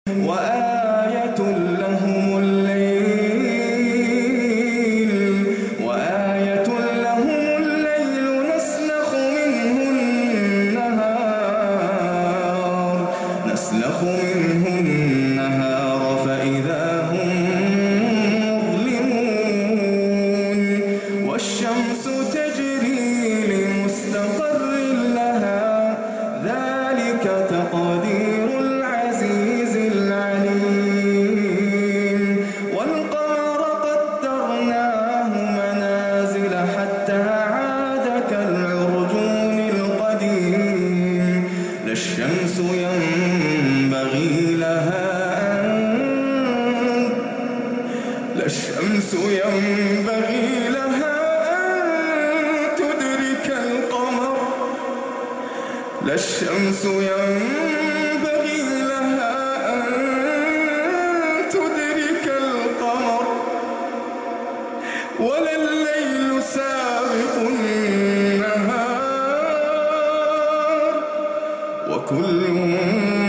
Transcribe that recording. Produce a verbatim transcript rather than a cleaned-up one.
وآية لهم الليل وآية لهم الليل نسلخ منه النهار نسلخ منه النهار فإذا هم مظلمون والشمس تجري لمستقر لها ذلك تقدير العزيز العليم والقمر قدرناه منازل حتى عاد كالعرجون القديم لا الشمس ينبغي لها أن لا الشمس ينبغي لها أن تدرك القمر لا الشمس ينبغي لها أن تدرك القمر ولا الليل سابق النهار وكل